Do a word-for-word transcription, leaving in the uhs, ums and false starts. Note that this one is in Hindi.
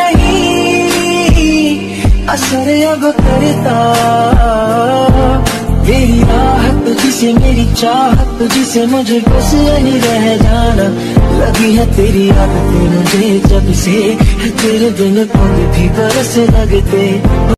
नहीं असर अब करता। मेरी राहत तुझसे मेरी चाहत तुझसे मुझे बस यही रह जाना। लगी है तेरी आदत मुझे जब से, तेरे बिन पग भी बरस लगते।